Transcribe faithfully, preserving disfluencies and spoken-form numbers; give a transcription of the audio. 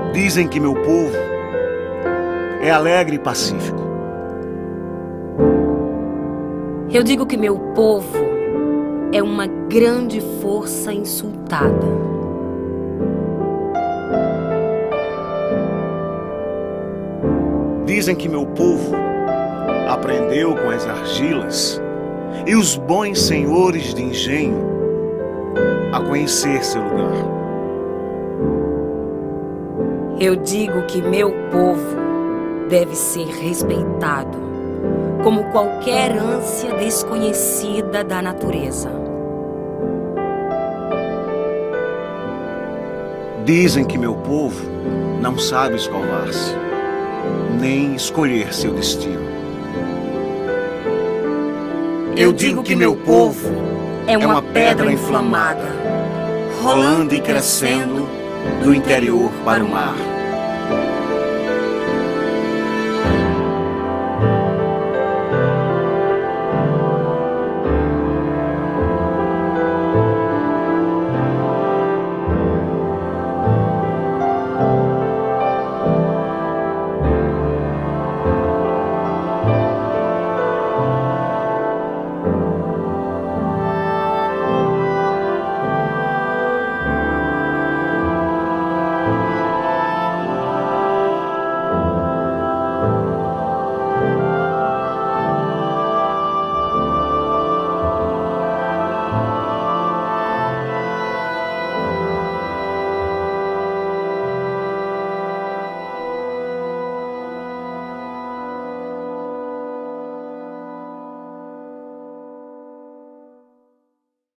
Dizem que meu povo é alegre e pacífico. Eu digo que meu povo é uma grande força insultada. Dizem que meu povo aprendeu com as argilas e os bons senhores de engenho a conhecer seu lugar. Eu digo que meu povo deve ser respeitado, como qualquer ânsia desconhecida da natureza. Dizem que meu povo não sabe escovar-se, nem escolher seu destino. Eu digo que meu povo é uma pedra inflamada, rolando e crescendo do interior para o mar.